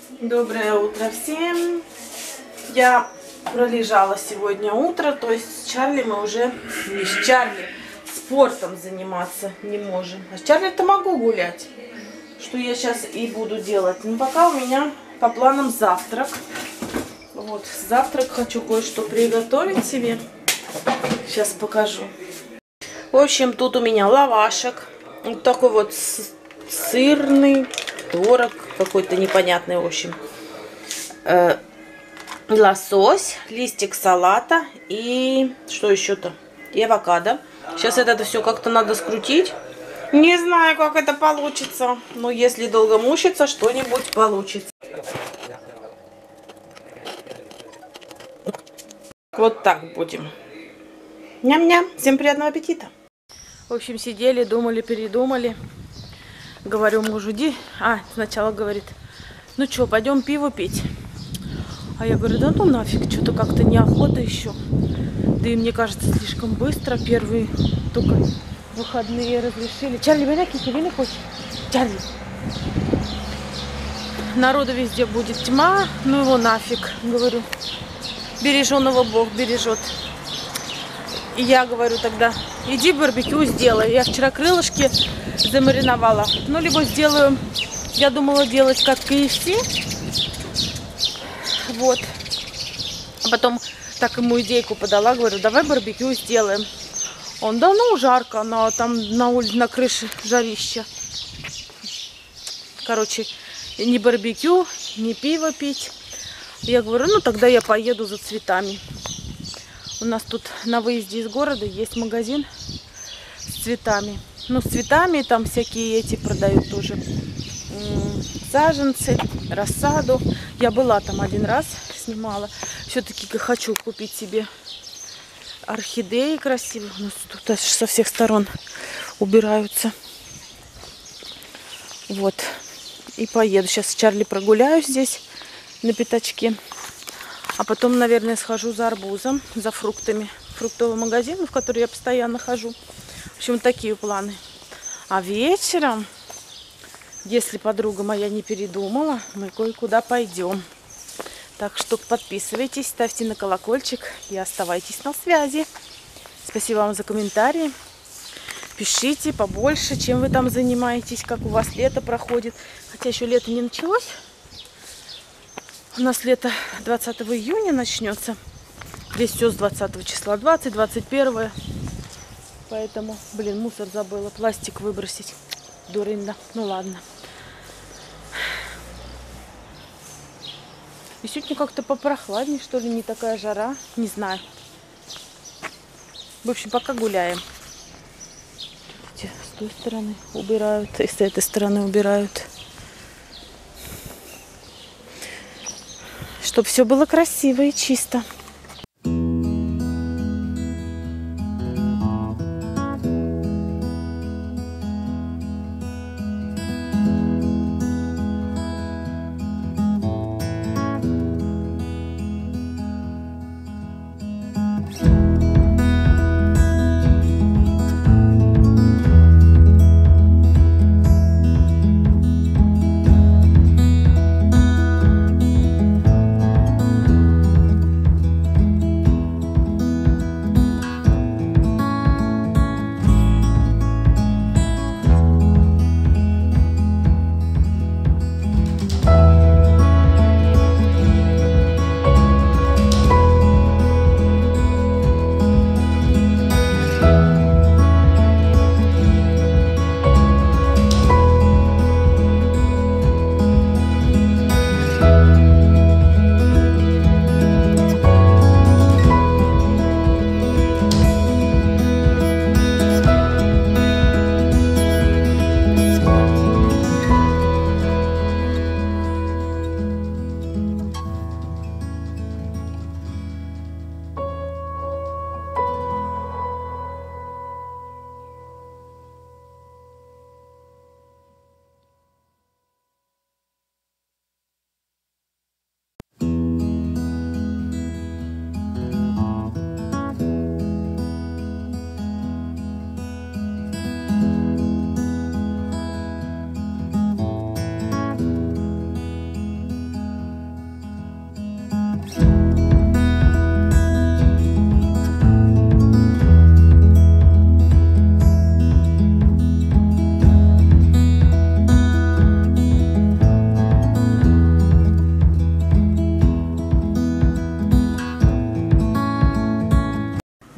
Доброе утро всем. Я пролежала сегодня утро, то есть с Чарли мы уже не с Чарли спортом заниматься не можем. А с Чарли-то могу гулять, что я сейчас и буду делать. Но пока у меня по планам завтрак. Вот, завтрак хочу кое-что приготовить себе. Сейчас покажу. В общем, тут у меня лавашек. Вот такой вот сырный, творог какой-то непонятный, в общем. Лосось, листик салата и что еще-то? И авокадо. Сейчас это все как-то надо скрутить. Не знаю, как это получится. Но если долго мучиться, что-нибудь получится. Вот так будем. Ням-ням. Всем приятного аппетита. В общем, сидели, думали, передумали. Говорю мужу, сначала говорит, ну что, пойдем пиво пить. А я говорю, да ну нафиг, что-то как-то неохота еще. Да и мне кажется, слишком быстро. Первые только выходные разрешили. Чарли, не хочешь? Чарли. Народу везде будет тьма. Ну его нафиг, говорю. Береженого Бог бережет. И я говорю тогда, иди барбекю сделай. Я вчера крылышки замариновала. Ну, либо сделаю, я думала делать как KFC. Вот. А потом так ему идейку подала, говорю, давай барбекю сделаем. Он, да ну жарко, там на улице, на крыше жарище. Короче, ни барбекю, ни пиво пить. Я говорю, ну тогда я поеду за цветами. У нас тут на выезде из города есть магазин с цветами. Ну, с цветами там всякие эти продают тоже. Саженцы, рассаду. Я была там один раз, снимала. Все-таки хочу купить себе орхидеи красивые. У нас тут аж со всех сторон убираются. Вот. И поеду. Сейчас с Чарли прогуляю здесь на пятачке. А потом, наверное, схожу за арбузом, за фруктами. Фруктовый магазин, в который я постоянно хожу. В общем, такие планы. А вечером, если подруга моя не передумала, мы кое-куда пойдем. Так что подписывайтесь, ставьте на колокольчик и оставайтесь на связи. Спасибо вам за комментарии. Пишите побольше, чем вы там занимаетесь, как у вас лето проходит. Хотя еще лето не началось. У нас лето 20 июня начнется. Здесь все с 20 числа. 20, 21. Поэтому, мусор забыла. Пластик выбросить. Дурында. Ну ладно. И сегодня как-то попрохладнее, что ли, не такая жара. Не знаю. В общем, пока гуляем. С той стороны убирают, и с этой стороны убирают. Чтобы все было красиво и чисто.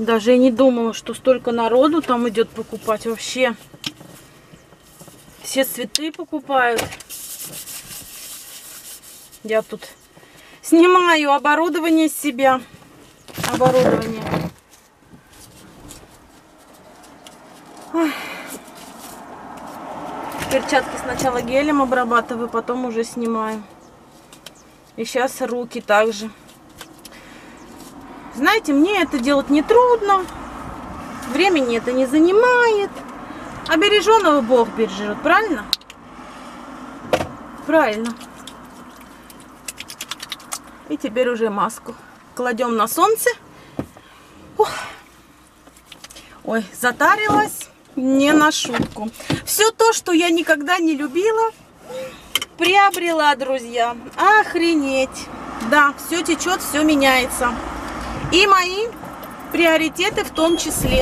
Даже и не думала, что столько народу там идет покупать вообще. Все цветы покупают. Я тут снимаю оборудование с себя. Оборудование. Ой. Перчатки сначала гелем обрабатываю, потом уже снимаю. И сейчас руки также. Знаете, мне это делать не трудно. Времени это не занимает. А береженого Бог бережет, правильно? Правильно. И теперь уже маску кладем на солнце. Ух. Ой, затарилась не на шутку. Все то, что я никогда не любила, приобрела, друзья. Охренеть. Да, все течет, все меняется. И мои приоритеты в том числе.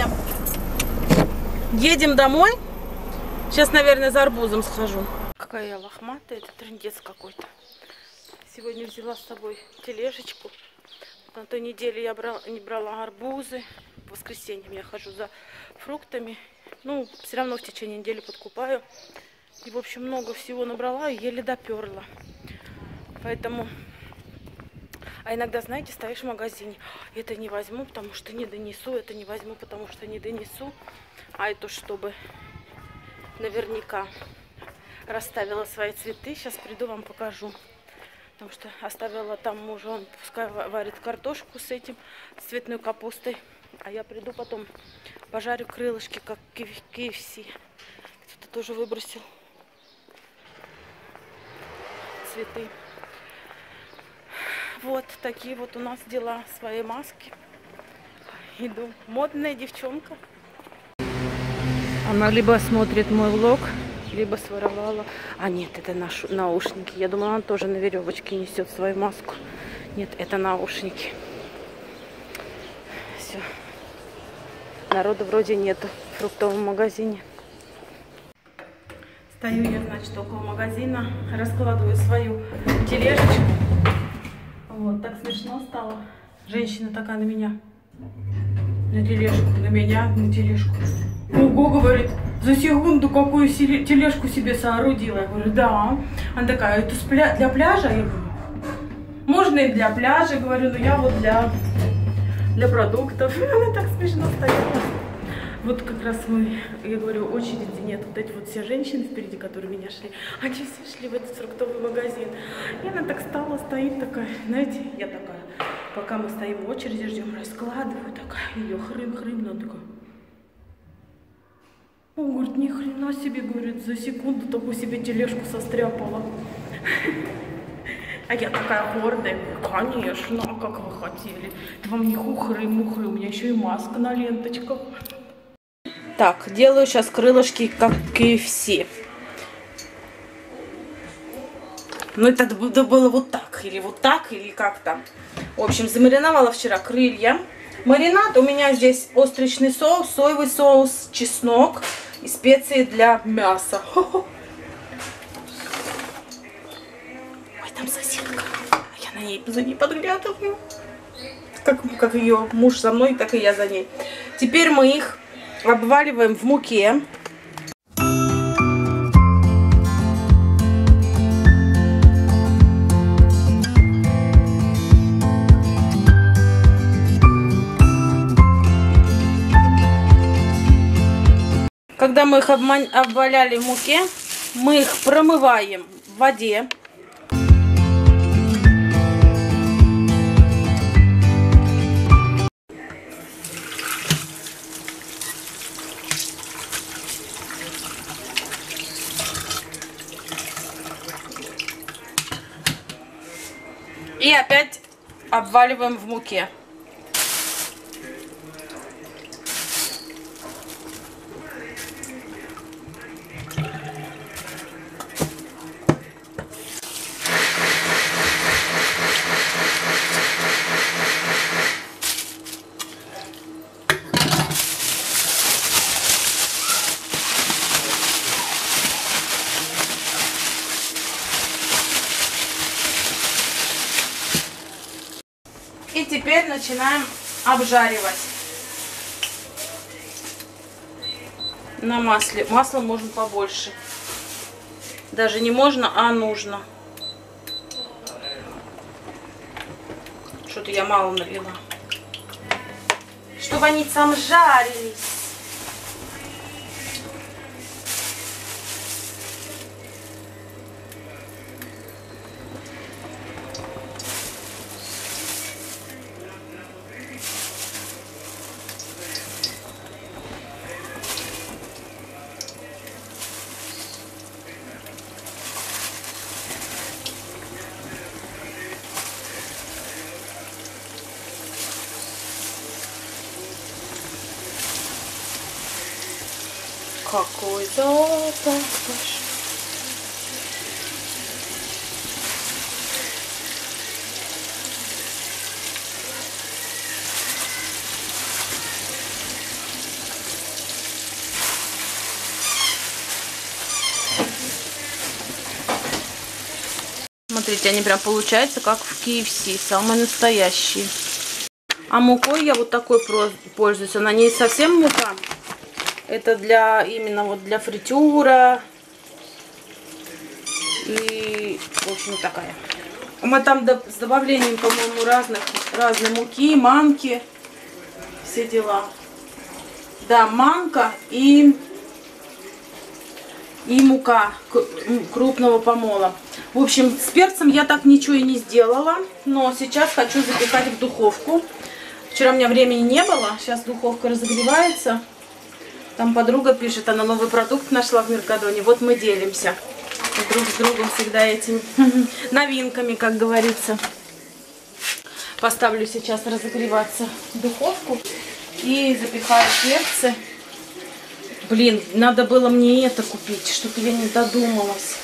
Едем домой. Сейчас, наверное, за арбузом схожу. Какая я лохматая, это трындец какой-то. Сегодня взяла с собой тележечку. На той неделе я не брала арбузы. В воскресенье я хожу за фруктами. Ну, все равно в течение недели подкупаю. И, в общем, много всего набрала и еле доперла. Поэтому... А иногда, знаете, стоишь в магазине, это не возьму, потому что не донесу, это не возьму, потому что не донесу. А это чтобы наверняка расставила свои цветы. Сейчас приду, вам покажу. Потому что оставила там мужа, он пускай варит картошку с этим, с цветной капустой. А я приду потом, пожарю крылышки, как KFC. Кто-то тоже выбросил цветы. Вот такие вот у нас дела, своей маски. Иду. Модная девчонка. Она либо смотрит мой влог, либо своровала. А нет, это наушники. Я думала, она тоже на веревочке несет свою маску. Нет, это наушники. Все. Народу вроде нету в фруктовом магазине. Стою я, значит, около магазина, раскладываю свою тележечку. Вот, так смешно стало. Женщина такая на меня. На тележку, на меня, на тележку. Ого, говорит, за секунду какую тележку себе соорудила. Я говорю, да. Она такая, это для пляжа? Я говорю, можно и для пляжа, говорю, но я вот для продуктов. Она так смешно стояла. Вот как раз я говорю, очереди нет. Вот эти вот все женщины впереди, которые меня шли, они все шли в этот фруктовый магазин. И она так стала, стоит такая, знаете, я такая, пока мы стоим в очереди, ждем, раскладываю, такая, ее хрым-хрым, она такая. Он говорит, ни хрена себе, говорит, за секунду такую себе тележку состряпала. А я такая гордая, конечно, а как вы хотели. Это вам не хухры-мухры, у меня еще и маска на ленточках. Так, делаю сейчас крылышки, как KFC. Ну, это было вот так, или как там. В общем, замариновала вчера крылья. Маринад у меня здесь остричный соус, соевый соус, чеснок и специи для мяса. Ой, там соседка. Я за ней подглядываю. Как ее муж за мной, так и я за ней. Теперь мы их обваливаем в муке. Когда мы их обваляли в муке, мы их промываем в воде. И опять обваливаем в муке. И теперь начинаем обжаривать. на масле. Масла можно побольше. Даже не можно, а нужно. Что-то я мало налила. Чтобы они там жарились. Какой запах. Смотрите, они прям получаются как в KFC, самые настоящие. А мукой я вот такой пользуюсь. Она не совсем мука. Это для именно вот для фритюра. И, в общем, такая. Мы там с добавлением, по-моему, разной муки, манки. Все дела. Да, манка и мука крупного помола. В общем, с перцем я так ничего и не сделала. Но сейчас хочу запекать в духовку. Вчера у меня времени не было. Сейчас духовка разогревается. Там подруга пишет, она новый продукт нашла в Меркадоне. Вот мы делимся друг с другом всегда этими новинками, как говорится. Поставлю сейчас разогреваться духовку и запекаю перцы. Блин, надо было мне это купить, что-то я не додумалась.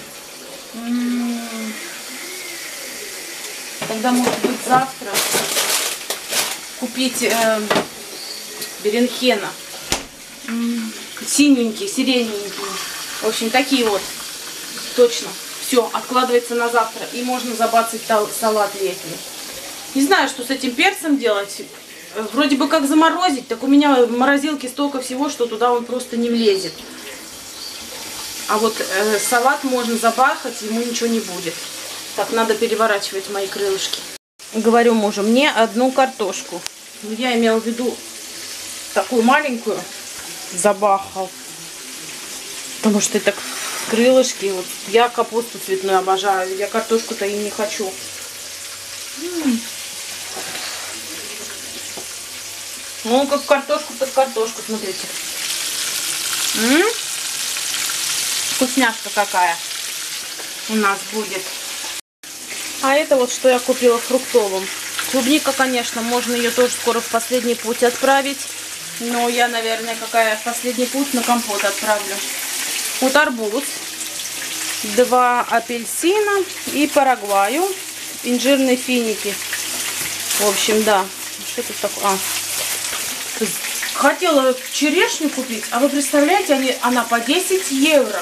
Тогда, может быть, завтра купить беренхена. Синенькие, сиреневенькие. В общем, такие вот. Точно. Все, откладывается на завтра. И можно забацать салат летний. Не знаю, что с этим перцем делать. Вроде бы как заморозить. Так у меня в морозилке столько всего, что туда он просто не влезет. А вот салат можно забахать, ему ничего не будет. Так, надо переворачивать мои крылышки. Говорю мужу, мне одну картошку. Я имела в виду такую маленькую. Забахал. Потому что это крылышки. Вот я капусту цветную обожаю. Я картошку-то и не хочу. Ну, как картошку под картошку, смотрите. Вкусняшка какая у нас будет. А это вот что я купила фруктовым. Клубника, конечно, можно ее тоже скоро в последний путь отправить. Но я, наверное, какая в последний путь на компот отправлю. Вот арбуз, 2 апельсина и парагваю, инжирные финики. В общем, да. Что тут такое? Хотела черешню купить, а вы представляете, она по 10 евро.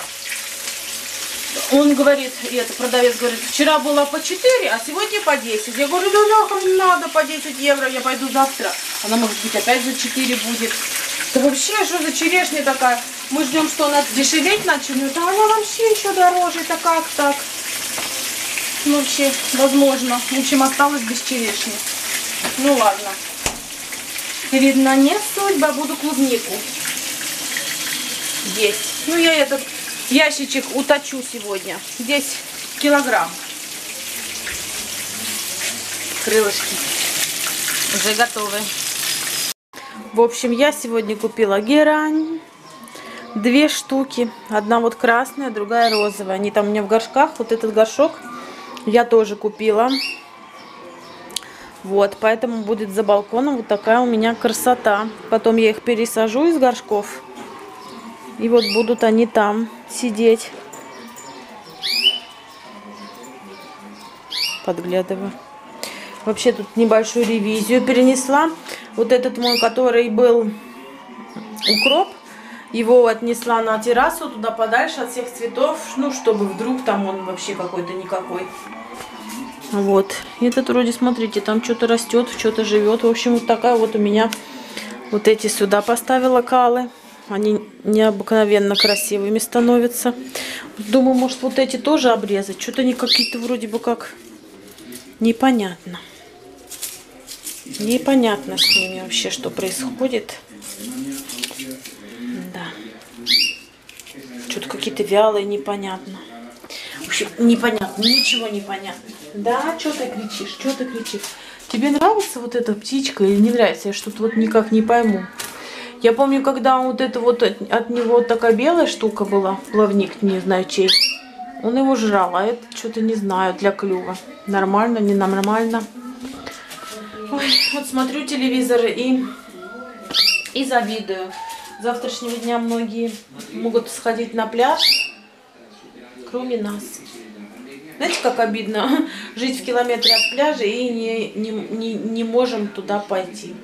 Он говорит, продавец говорит, вчера было по 4, а сегодня по 10. Я говорю, ну нахрен надо по 10 евро, я пойду завтра. Она, может быть, опять за 4 будет. Да вообще, что за черешня такая? Мы ждем, что она дешеветь начнет, а она вообще еще дороже. Это как так? Ну, вообще, возможно. В общем, осталось без черешни. Ну, ладно. Видно, не судьба, буду клубнику есть. Ну, я этот ящичек уточу сегодня. Здесь килограмм. Крылышки уже готовы. В общем, я сегодня купила герань. 2 штуки. Одна вот красная, другая розовая. Они там у меня в горшках. Вот этот горшок я тоже купила. Вот, поэтому будет за балконом вот такая у меня красота. Потом я их пересажу из горшков. И вот будут они там сидеть. Подглядываю. Вообще тут небольшую ревизию перенесла. Вот этот мой, который был укроп, его отнесла на террасу, туда подальше от всех цветов. Ну, чтобы вдруг там он вообще какой-то никакой. Вот. Этот вроде, смотрите, там что-то растет, что-то живет. В общем, вот такая вот у меня. Вот эти сюда поставила калы. Они необыкновенно красивыми становятся. Думаю, может, вот эти тоже обрезать. Что-то они какие-то вроде бы как непонятно. Непонятно с ними вообще, что происходит. Да. Что-то какие-то вялые, непонятно. В общем, непонятно, ничего не понятно. Да, что ты кричишь? Что ты кричишь? Тебе нравится вот эта птичка или не нравится? Я что-то вот никак не пойму. Я помню, когда вот это вот от него такая белая штука была, плавник, не знаю чей, он его жрал, а это что-то не знаю, для клюва. Нормально, не нормально. Ой, вот смотрю телевизор и завидую. С завтрашнего дня многие могут сходить на пляж, кроме нас. Знаете, как обидно жить в километре от пляжа и не можем туда пойти.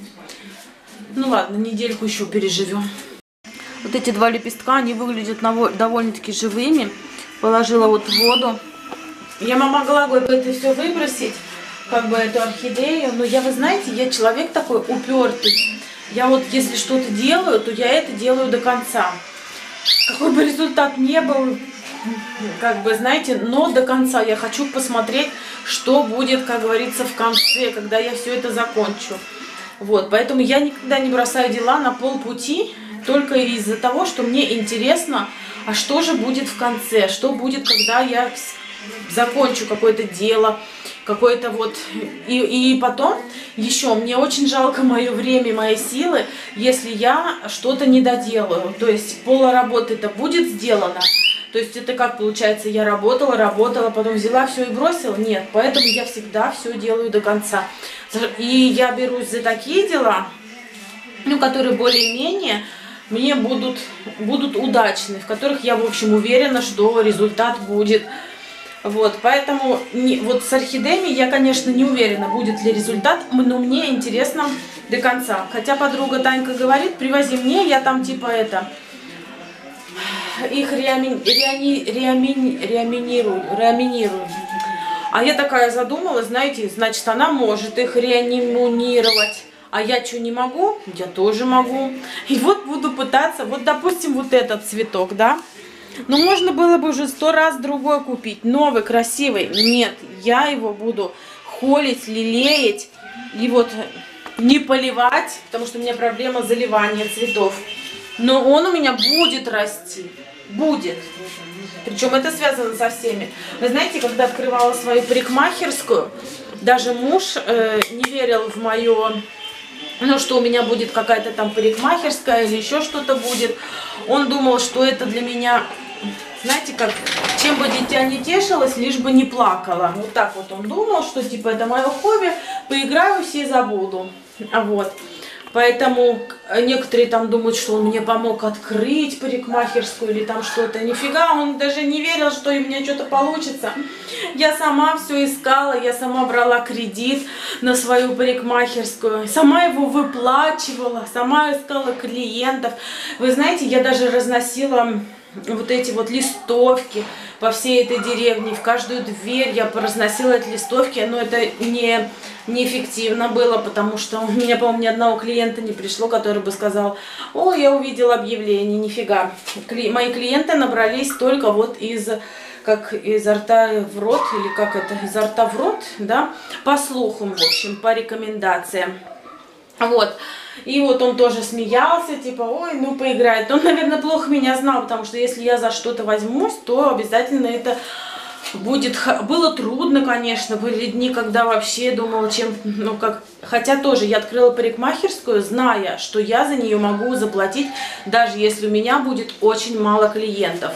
Ну ладно, недельку еще переживем. Вот эти два лепестка, они выглядят довольно-таки живыми. Положила вот в воду. Я могла бы это все выбросить, как бы эту орхидею. Но вы знаете, я человек такой упертый. Я вот если что-то делаю, то я это делаю до конца. Какой бы результат ни был, как бы, знаете, но до конца я хочу посмотреть, что будет, как говорится, в конце, когда я все это закончу. Вот, поэтому я никогда не бросаю дела на полпути, только из-за того, что мне интересно, а что же будет в конце, что будет, когда я закончу какое-то дело, какое-то вот... И потом еще мне очень жалко мое время, мои силы, если я что-то не доделаю. То есть полработы-то будет сделано. То есть это как получается, я работала, потом взяла все и бросила? Нет, поэтому я всегда все делаю до конца. И я берусь за такие дела, ну, которые более-менее мне будут удачны, в которых я, в общем, уверена, что результат будет. Вот, поэтому вот с орхидеями я, конечно, не уверена, будет ли результат, но мне интересно до конца. Хотя подруга Танька говорит, привози мне, я там типа их реаминирую. А я такая задумалась, знаете, значит, она может их реанимировать. А я что, не могу? Я тоже могу. И вот буду пытаться, вот, допустим, вот этот цветок, да? Ну, можно было бы уже 100 раз другой купить, новый, красивый. Нет, я его буду холить, лелеять и вот не поливать, потому что у меня проблема заливания цветов. Но он у меня будет расти. Будет. Причем это связано со всеми. Вы знаете, когда открывала свою парикмахерскую, даже муж не верил в мое, ну, что у меня будет какая-то там парикмахерская или еще что-то будет. Он думал, что это для меня, знаете, как, чем бы дитя не тешилось, лишь бы не плакала. Вот так вот он думал, что типа это мое хобби, поиграюсь и забуду. Вот. Поэтому некоторые там думают, что он мне помог открыть парикмахерскую или там что-то. Нифига, он даже не верил, что у меня что-то получится. Я сама все искала, я сама брала кредит на свою парикмахерскую, сама его выплачивала, сама искала клиентов. Вы знаете, я даже разносила вот эти вот листовки по всей этой деревне, в каждую дверь я разносила эти листовки, но это неэффективно было, потому что у меня, по-моему, ни одного клиента не пришло, который бы сказал: о, я увидел объявление, нифига. Мои клиенты набрались только вот изо рта в рот, или как это, изо рта в рот, да, по слухам, в общем, по рекомендациям. Вот. И вот он тоже смеялся, типа, ой, ну поиграет. Он, наверное, плохо меня знал, потому что если я за что-то возьмусь, то обязательно это будет... Было трудно, конечно, были дни, когда вообще думала, чем... Ну, как... Хотя тоже я открыла парикмахерскую, зная, что я за нее могу заплатить, даже если у меня будет очень мало клиентов.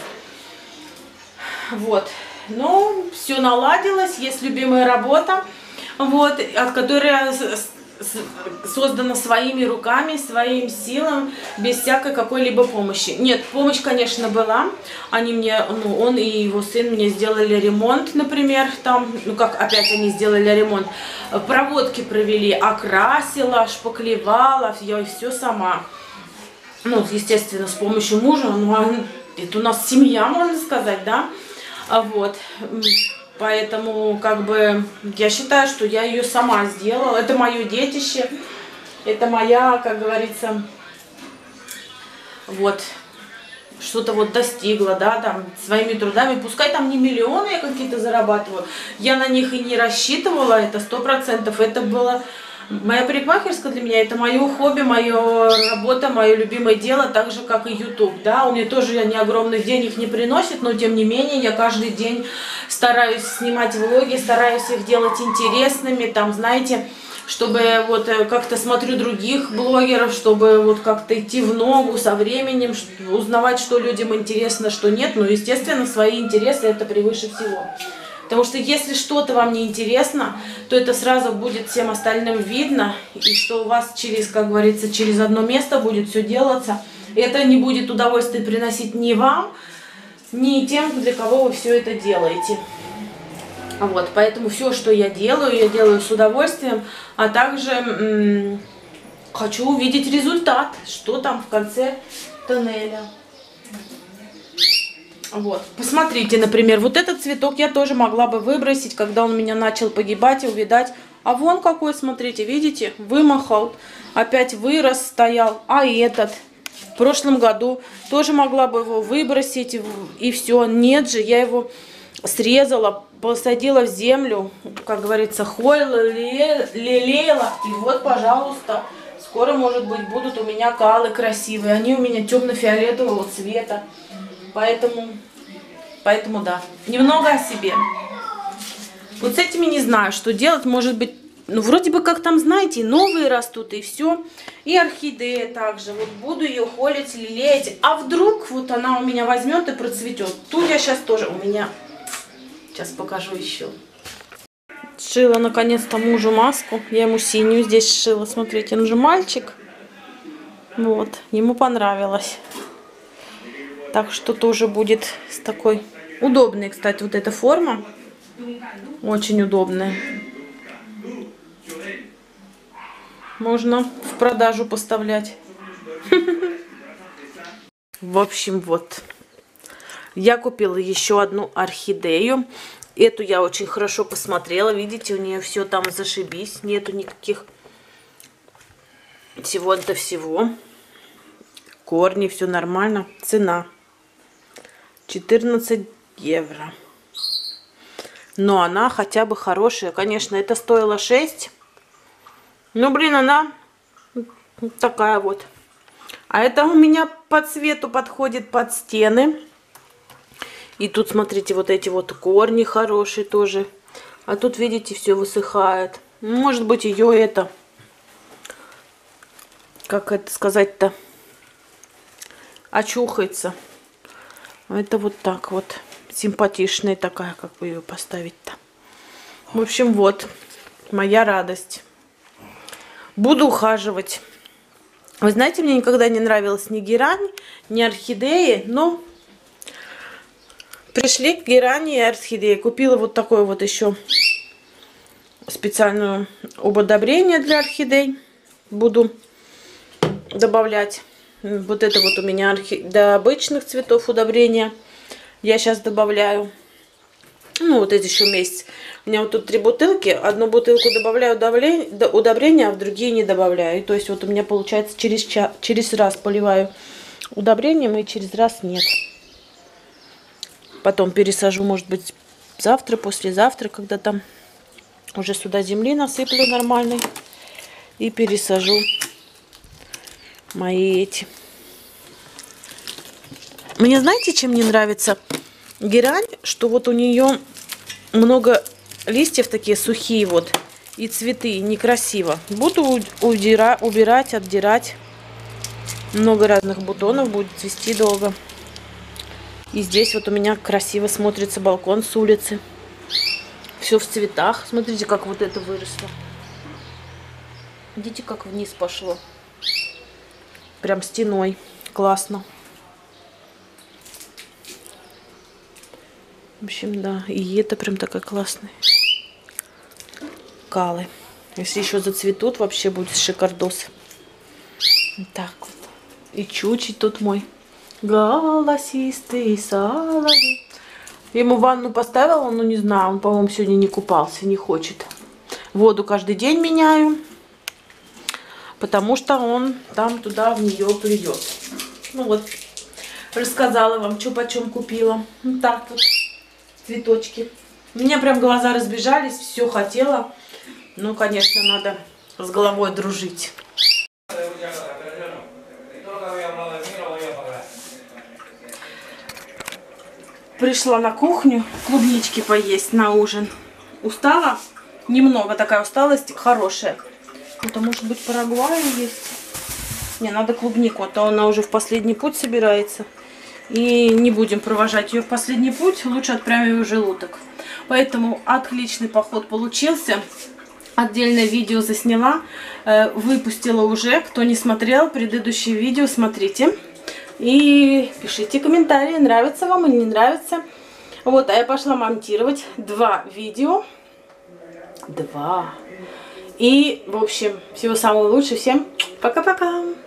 Вот. Но все наладилось, есть любимая работа, вот, от которой... создано своими руками, своим силам, без всякой какой-либо помощи. Нет, помощь, конечно, была. Они мне, ну, он и его сын мне сделали ремонт, например, там, ну как опять они сделали ремонт, проводки провели, окрасила, шпаклевала, я все сама. Ну, естественно, с помощью мужа, ну, это у нас семья, можно сказать, да, вот. Поэтому, как бы, я считаю, что я ее сама сделала. Это мое детище. Это моя, как говорится, вот, что-то вот достигла, да, там, своими трудами, пускай там не миллионы я какие-то зарабатываю, я на них и не рассчитывала, это 100%, это было, моя парикмахерская для меня, это мое хобби, моя работа, мое любимое дело, так же, как и YouTube, да, у меня тоже не огромных денег не приносит, но тем не менее, я каждый день стараюсь снимать влоги, стараюсь их делать интересными, там, знаете, чтобы вот как-то смотрю других блогеров, чтобы вот как-то идти в ногу со временем, узнавать, что людям интересно, что нет. Ну, естественно, свои интересы это превыше всего. Потому что если что-то вам не интересно, то это сразу будет всем остальным видно, и что у вас через, как говорится, через одно место будет все делаться. И это не будет удовольствия приносить ни вам, ни тем, для кого вы все это делаете. Вот, поэтому все, что я делаю с удовольствием, а также хочу увидеть результат, что там в конце тоннеля. Вот, посмотрите, например, вот этот цветок я тоже могла бы выбросить, когда он у меня начал погибать и увядать. А вон какой, смотрите, видите, вымахал, опять вырос, стоял, а этот... В прошлом году тоже могла бы его выбросить, и все. Нет же, я его срезала, посадила в землю, как говорится, хоила, лелеяла. И вот, пожалуйста, скоро, может быть, будут у меня калы красивые. Они у меня темно-фиолетового цвета. Поэтому да. Немного о себе. Вот с этими не знаю, что делать. Может быть, ну, вроде бы как там, знаете, новые растут, и все. И орхидея также. Вот буду ее холить, лелеять. А вдруг вот она у меня возьмет и процветет. Тут я сейчас тоже у меня... Сейчас покажу еще. Сшила наконец-то мужу маску. Я ему синюю здесь сшила. Смотрите, он же мальчик. Вот, ему понравилось. Так что тоже будет с такой... Удобной, кстати, вот эта форма. Очень удобная. Можно в продажу поставлять. В общем, вот. Я купила еще одну орхидею. Эту я очень хорошо посмотрела. Видите, у нее все там зашибись. Нету никаких всего-то всего. Корни, все нормально. Цена 14 евро. Но она хотя бы хорошая. Конечно, это стоило 6. Ну, блин, она такая вот. А это у меня по цвету подходит под стены. И тут, смотрите, вот эти вот корни хорошие тоже. А тут, видите, все высыхает. Может быть, ее это... Как это сказать-то? Очухается. Это вот так вот. Симпатичная такая, как бы ее поставить-то. В общем, вот. Моя радость. Буду ухаживать. Вы знаете, мне никогда не нравилась ни герань, ни орхидеи, но пришли к герани и орхидеи. Купила вот такое вот еще специальное удобрение для орхидей. Буду добавлять. Вот это вот у меня до обычных цветов удобрения. Я сейчас добавляю. Ну, вот эти еще месяц. У меня вот тут 3 бутылки. Одну бутылку добавляю удобрения, а в другие не добавляю. И то есть вот у меня получается через раз поливаю удобрением и через раз нет. Потом пересажу, может быть, завтра, послезавтра, когда там уже сюда земли насыплю нормальной. И пересажу мои эти. Мне знаете, чем не нравится герань? Что вот у нее много листьев такие сухие вот. И цветы некрасиво. Буду убирать, отдирать. Много разных бутонов, будет цвести долго. И здесь вот у меня красиво смотрится балкон с улицы. Все в цветах. Смотрите, как вот это выросло. Видите, как вниз пошло. Прям стеной. Классно. В общем, да. И это прям такая классная. Калы. Если еще зацветут, вообще будет шикардос. Вот так вот. И чучить тут мой голосистый соловей. Ему ванну поставила, но не знаю, он, по-моему, сегодня не купался, не хочет. Воду каждый день меняю, потому что он там туда в нее плюет. Ну вот, рассказала вам, что почем купила. Вот так вот, цветочки. У меня прям глаза разбежались, все хотела. Ну, конечно, надо с головой дружить. Пришла на кухню клубнички поесть на ужин. Устала? Немного, такая усталость хорошая. Это может быть Парагвай есть. Не, надо клубнику, а то она уже в последний путь собирается. И не будем провожать ее в последний путь. Лучше отправим ее в желудок. Поэтому отличный поход получился. Отдельное видео засняла. Выпустила уже. Кто не смотрел предыдущие видео, смотрите. И пишите комментарии, нравится вам или не нравится. Вот, а я пошла монтировать 2 видео. 2. И, в общем, всего самого лучшего. Всем пока-пока.